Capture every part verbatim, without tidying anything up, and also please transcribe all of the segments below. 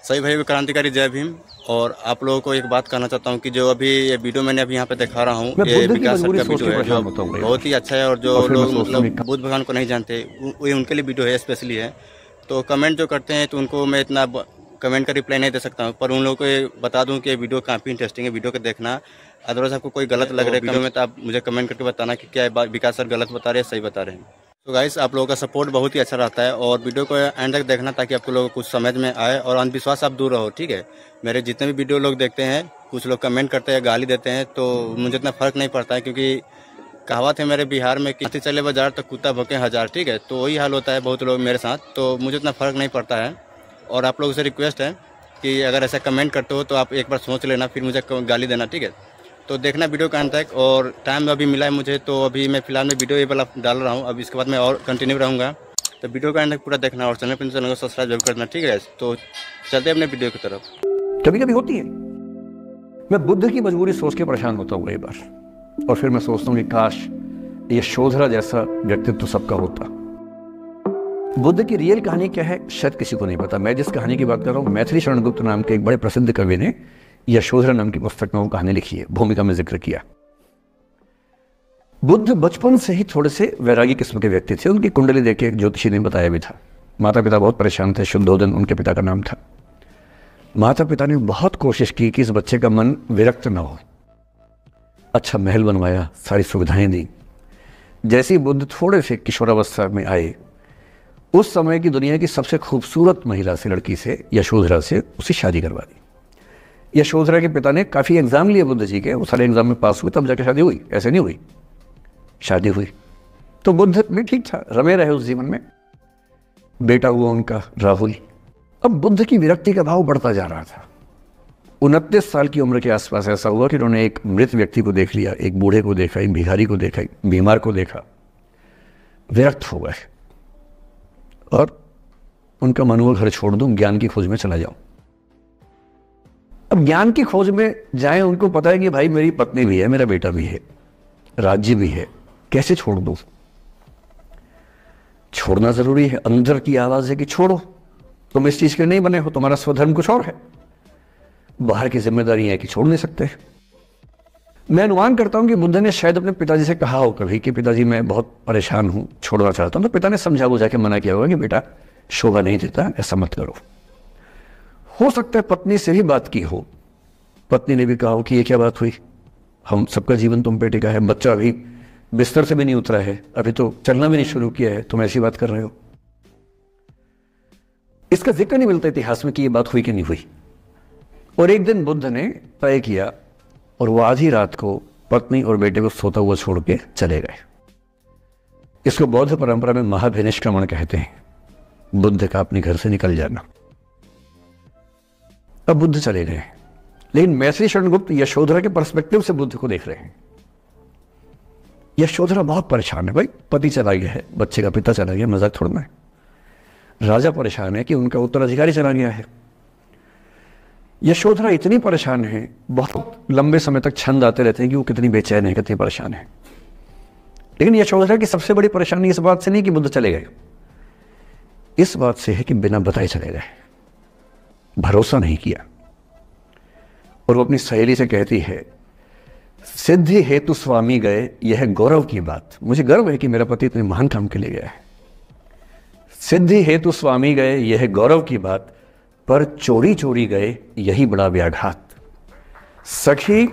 सभी भाइयों को क्रांतिकारी जय भीम। और आप लोगों को एक बात कहना चाहता हूँ कि जो अभी ये वीडियो मैंने अभी यहाँ पे दिखा रहा हूँ, ये विकास सर का वीडियो है जो बहुत ही अच्छा है। और जो लोग मतलब बुद्ध भगवान को नहीं जानते वो उनके लिए वीडियो है, स्पेशली है। तो कमेंट जो करते हैं तो उनको मैं इतना कमेंट का रिप्लाई नहीं दे सकता हूँ, पर उन लोगों को बता दूँ कि वीडियो काफ़ी इंटरेस्टिंग है, वीडियो को देखना। अदरवाइज आपको कोई गलत लग रहा है वीडियो में तो आप मुझे कमेंट करके बताना कि क्या विकास सर गलत बता रहे हैं, सही बता रहे हैं। तो गाइस, आप लोगों का सपोर्ट बहुत ही अच्छा रहता है और वीडियो को एंड तक देखना ताकि आपको लोगों को कुछ समझ में आए और अंधविश्वास आप दूर रहो, ठीक है। मेरे जितने भी वीडियो लोग देखते हैं, कुछ लोग कमेंट करते हैं, गाली देते हैं, तो मुझे इतना फ़र्क नहीं पड़ता है, क्योंकि कहावत है मेरे बिहार में कि चले बाजार तो कुत्ता भौंके हजार, ठीक है। तो वही हाल होता है बहुत लोग मेरे साथ, तो मुझे इतना फ़र्क नहीं पड़ता है। और आप लोगों से रिक्वेस्ट है कि अगर ऐसा कमेंट करते हो तो आप एक बार सोच लेना, फिर मुझे गाली देना, ठीक है। तो देखना वीडियो का अंत तक। और टाइम अभी मिला है मुझे, तो अभी मैं फिलहाल में वीडियो ये वाला डाल रहा हूँ, अब इसके बाद मैं और कंटिन्यू रहूँगा। तो वीडियो का अंत तक पूरा देखना और चैनल पर चैनल को सब्सक्राइब जरूर करना, ठीक है। तो चलते हैं अपने वीडियो की तरफ। कभी कभी होती है, मैं बुद्ध की मजबूरी सोच के परेशान होता हूँ कई बार, और फिर मैं सोचता हूँ कि काश यशोधरा जैसा व्यक्तित्व सबका होता। बुद्ध की रियल कहानी क्या है शायद किसी को नहीं पता। मैं जिस कहानी की बात कर रहा हूँ, मैथिली शरण गुप्त नाम के एक बड़े प्रसिद्ध कवि ने यशोधरा नाम की पुस्तक में वो कहानी लिखी है, भूमिका में जिक्र किया। बुद्ध बचपन से ही थोड़े से वैरागी किस्म के व्यक्ति थे। उनकी कुंडली देख के एक ज्योतिषी ने बताया भी था। माता पिता बहुत परेशान थे, शुद्धोदन उनके पिता का नाम था। माता पिता ने बहुत कोशिश की कि इस बच्चे का मन विरक्त न हो। अच्छा महल बनवाया, सारी सुविधाएं दी। जैसे ही बुद्ध थोड़े से किशोरावस्था में आए, उस समय की दुनिया की सबसे खूबसूरत महिला से, लड़की से, यशोधरा से उसकी शादी करवा दी। यशोधरा के पिता ने काफ़ी एग्जाम लिए बुद्ध जी के, वो सारे एग्जाम में पास हुए, तब जाके शादी हुई, ऐसे नहीं हुई। शादी हुई तो बुद्ध भी ठीक था, रमे रहे उस जीवन में। बेटा हुआ उनका राहुल। अब बुद्ध की विरक्ति का भाव बढ़ता जा रहा था। उनतीस साल की उम्र के आसपास ऐसा हुआ कि उन्होंने एक मृत व्यक्ति को देख लिया, एक बूढ़े को देखा, एक भिखारी को देखा, एक बीमार को देखा, विरक्त हो गए और उनका मन हुआ घर छोड़ दूं, ज्ञान की खोज में चला जाऊं। अब ज्ञान की खोज में जाएं, उनको पता है कि भाई मेरी पत्नी भी है, मेरा बेटा भी है, राज्य भी है, कैसे छोड़ दूं? छोड़ना जरूरी है। अंदर की आवाज है कि छोड़ो, तुम इस चीज के नहीं बने हो, तुम्हारा स्वधर्म कुछ और है। बाहर की जिम्मेदारी है कि छोड़ नहीं सकते। मैं अनुमान करता हूं कि बुद्ध ने शायद अपने पिताजी से कहा हो कभी कि पिताजी मैं बहुत परेशान हूं, छोड़ना चाहता हूं। तो पिता ने समझा बुझा के मना किया होगा कि बेटा शोभा नहीं देता, ऐसा मत करो। हो सकता है पत्नी से भी बात की हो, पत्नी ने भी कहा हो कि ये क्या बात हुई, हम सबका जीवन तुम पे टिका है, बच्चा अभी बिस्तर से भी नहीं उतरा है, अभी तो चलना भी नहीं शुरू किया है, तुम ऐसी बात कर रहे हो। इसका जिक्र नहीं मिलता इतिहास में कि ये बात हुई कि नहीं हुई। और एक दिन बुद्ध ने तय किया और वो आधी रात को पत्नी और बेटे को सोता हुआ छोड़ के चले गए। इसको बौद्ध परंपरा में महाभिनिष्क्रमण कहते हैं, बुद्ध का अपने घर से निकल जाना। अब बुद्ध चले गए, लेकिन मैथिली शरण गुप्त यशोधरा के पर्सपेक्टिव से बुद्ध को देख रहे हैं। यशोधरा बहुत परेशान है, भाई पति चला गया है, बच्चे का पिता चला गया, मजाक छोड़ना है। राजा परेशान है कि उनका उत्तराधिकारी चला गया है। यशोधरा इतनी परेशान है, बहुत लंबे समय तक छंद आते रहते हैं कि वो कितनी बेचैन है, कितनी परेशान है। लेकिन यशोधरा की सबसे बड़ी परेशानी इस बात से नहीं कि बुद्ध चले गए, इस बात से है कि बिना बताए चले गए, भरोसा नहीं किया। और वो अपनी सहेली से कहती है, सिद्धि हेतु स्वामी गए, यह गौरव की बात। मुझे गर्व है कि मेरा पति इतने महान काम के लिए गया है। सिद्धि हेतु स्वामी गए, यह गौरव की बात, पर चोरी चोरी गए, यही बड़ा व्याघात। सखी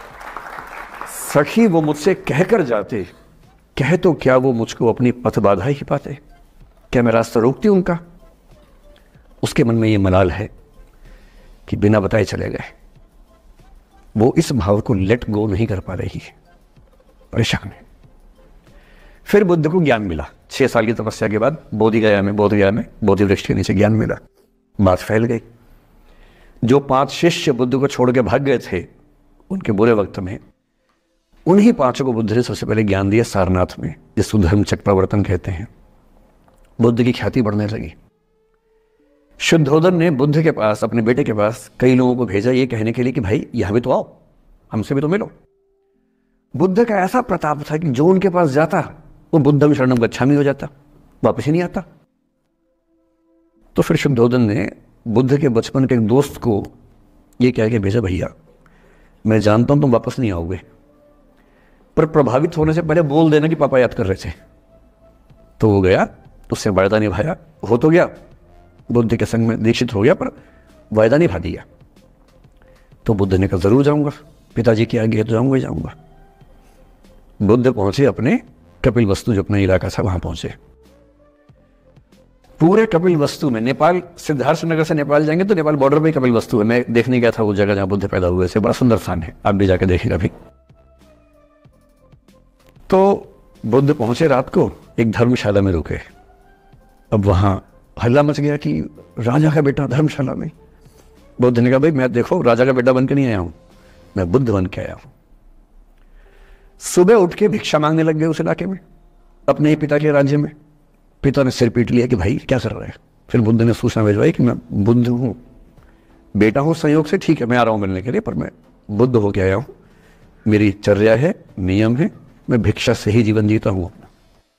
सखी वो मुझसे कहकर जाते, कह तो क्या वो मुझको अपनी पथ बाधा ही पाते, क्या मैं रास्ता रोकती उनका? उसके मन में ये मलाल है कि बिना बताए चले गए। वो इस भाव को लेट गो नहीं कर पा रही है, परेशान है। फिर बुद्ध को ज्ञान मिला, छह साल की तपस्या के बाद बोधि गया में बोध गया में बोधि वृक्ष के नीचे ज्ञान मिला। बात फैल गई। जो पांच शिष्य बुद्ध को छोड़ के भाग गए थे उनके बुरे वक्त में, उन्हीं पांचों को बुद्ध ने सबसे पहले ज्ञान दिया सारनाथ में, जिसको धर्म चक्र प्रवर्तन कहते हैं। बुद्ध की ख्याति बढ़ने लगी। शुद्धोदन ने बुद्ध के पास, अपने बेटे के पास कई लोगों को भेजा ये कहने के लिए कि भाई यहां भी तो आओ, हमसे भी तो मिलो। बुद्ध का ऐसा प्रताप था कि जो उनके पास जाता वो बुद्धम शरणम गच्छामि हो जाता, वापस ही नहीं आता। तो फिर शुद्धोदन ने बुद्ध के बचपन के एक दोस्त को ये कह के भेजा, भैया मैं जानता हूँ तुम वापस नहीं आओगे, पर प्रभावित होने से पहले बोल देना कि पापा याद कर रहे थे। तो वो गया, उससे वायदा निभाया, हो तो गया, बुद्ध के संग में दीक्षित हो गया, पर वायदा निभा दिया। तो बुद्ध ने कहा जरूर जाऊंगा, पिताजी के आगे तो जाऊंगा ही जाऊंगा। बुद्ध पहुंचे अपने कपिल वस्तु, जो अपना इलाका था, वहां पहुंचे। पूरे कपिल वस्तु में, नेपाल सिद्धार्थ नगर से नेपाल जाएंगे तो नेपाल बॉर्डर पे कपिल वस्तु है, मैं देखने गया था वो जगह जहां बुद्ध पैदा हुए थे, बड़ा सुंदर स्थान है, आप भी जाके देखिएगा भी। तो बुद्ध पहुंचे रात को, एक धर्मशाला में रुके। अब वहां हल्ला मच गया कि राजा का बेटा धर्मशाला में। बुद्ध ने कहा भाई मैं देखो राजा का बेटा बन के नहीं आया हूं, मैं बुद्ध बन के आया हूं। सुबह उठ के भिक्षा मांगने लग गए उस इलाके में, अपने ही पिता के राज्य में। पिता ने सिर पीट लिया कि भाई क्या कर रहे हैं। फिर बुद्ध ने सूचना भिजवाई कि मैं बुद्ध हूं, बेटा हूं संयोग से, ठीक है मैं आ रहा हूं मिलने के लिए, पर मैं बुद्ध होके आया हूं, मेरी चर्या है, नियम है, मैं भिक्षा से ही जीवन जीता हूं अपना।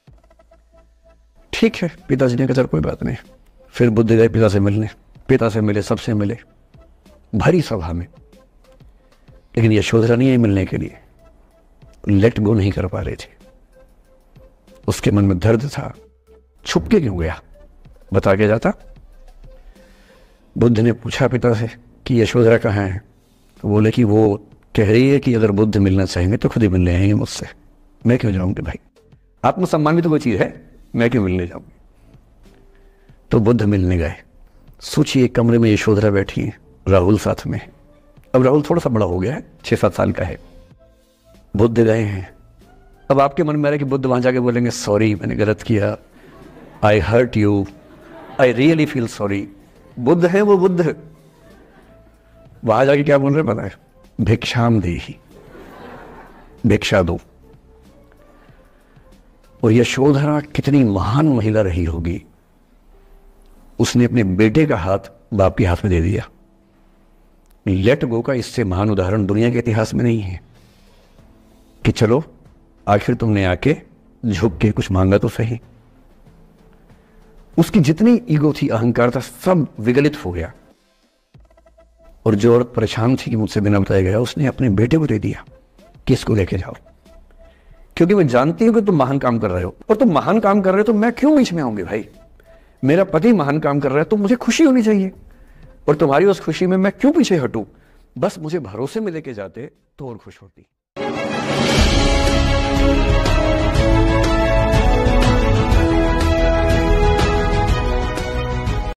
ठीक है, पिताजी ने कहा चल कोई बात नहीं। फिर बुद्ध गए पिता से मिलने, पिता से मिले, सबसे मिले, भरी सभा में। लेकिन यशोधरा नहीं आई मिलने के लिए, लेट गो नहीं कर पा रहे थे। उसके मन में दर्द था, छुप के क्यों गया, बता के जाता। बुद्ध ने पूछा पिता से कि यशोधरा कहाँ है, तो बोले कि वो कह रही है कि अगर बुद्ध मिलना चाहेंगे तो खुद ही मिलने आएंगे मुझसे, मैं क्यों जाऊंगी भाई, आत्मसम्मान भी तो कोई चीज है, मैं क्यों मिलने जाऊंगी। तो बुद्ध मिलने गए। सोचिए एक कमरे में यशोधरा बैठी है, राहुल साथ में। अब राहुल थोड़ा सा बड़ा हो गया है, छह सात साल का है। बुद्ध गए हैं। अब आपके मन में आ रहा है कि बुद्ध वहां जाके बोलेंगे सॉरी मैंने गलत किया, I hurt you, I really feel sorry. बुद्ध है वो बुद्ध, वहां जाके क्या बोल रहे पता है, भिक्षाम देहि, भिक्षा दो। और यशोधरा कितनी महान महिला रही होगी, उसने अपने बेटे का हाथ बाप के हाथ में दे दिया। लेट गो का इससे महान उदाहरण दुनिया के इतिहास में नहीं है कि चलो आखिर तुमने आके झुक के कुछ मांगा तो सही। उसकी जितनी ईगो थी, अहंकार था, सब विगलित हो गया। और जो औरत परेशान थी कि मुझसे बिना बताया गया, उसने अपने बेटे को दे दिया कि इसको लेके जाओ, क्योंकि मैं जानती हूं कि तुम महान काम कर रहे हो, और तुम महान काम कर रहे हो तो मैं क्यों बीच में आऊंगी भाई। मेरा पति महान काम कर रहा है तो मुझे खुशी होनी चाहिए, और तुम्हारी उस खुशी में मैं क्यों पीछे हटूं। बस मुझे भरोसे में लेके जाते तो और खुश होती।